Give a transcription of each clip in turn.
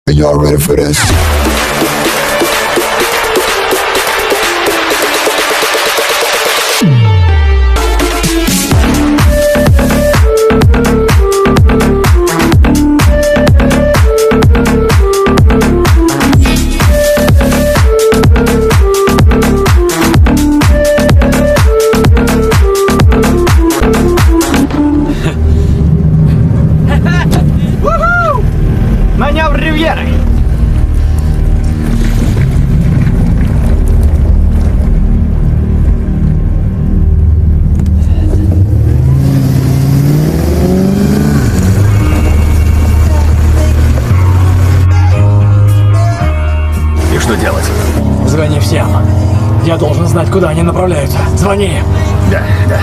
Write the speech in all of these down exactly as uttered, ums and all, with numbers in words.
Are y'all ready for this? Маневр Ривьеры! И что делать? Звони всем. Я должен знать, куда они направляются. Звони! Да, да.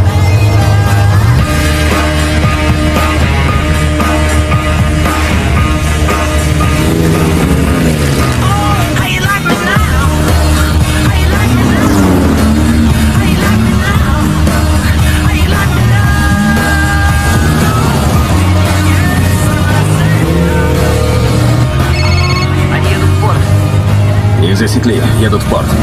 Их засекли, едут в порт.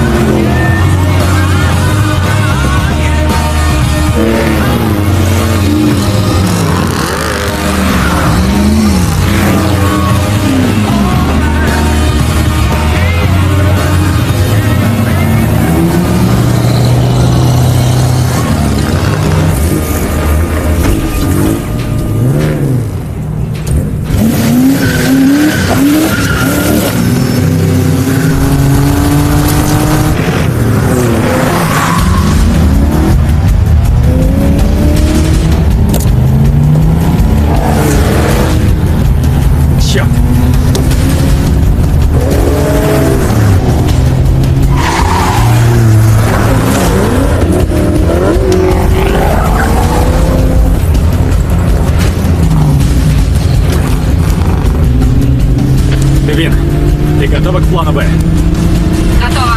Вин, ты готова к плану Б? Готово.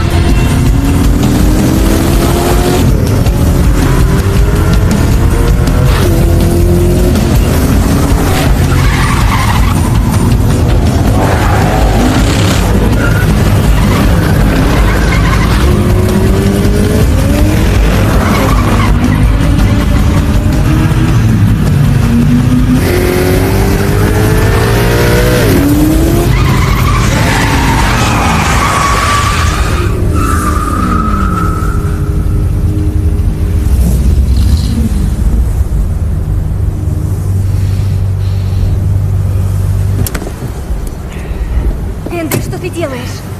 Эндрю, что ты делаешь?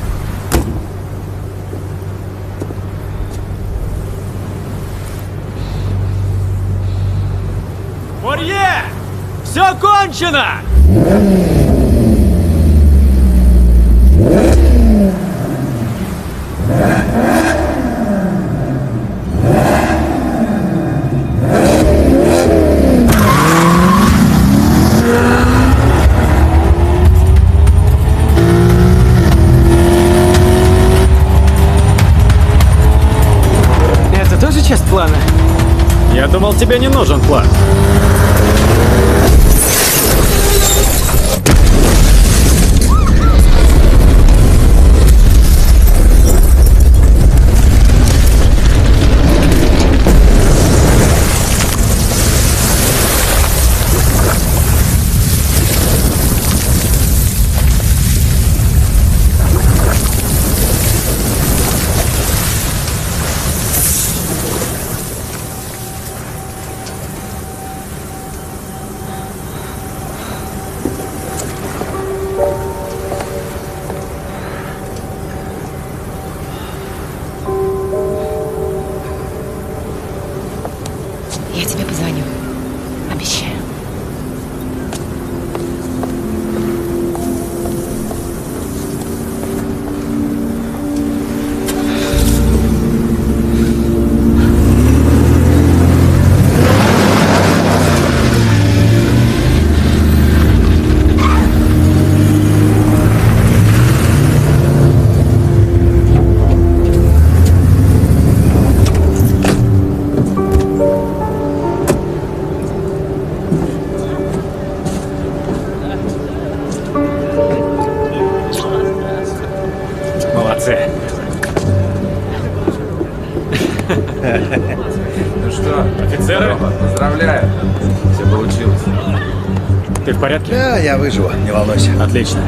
Фурье! Все кончено! Это тоже часть плана? Я думал, тебе не нужен план. Ну что, Офицеры? поздравляю. Все получилось. Ты в порядке? Да, я выживу, не волнуйся. Отлично.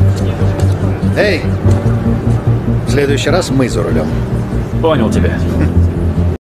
Эй! В следующий раз мы за рулем. Понял тебя.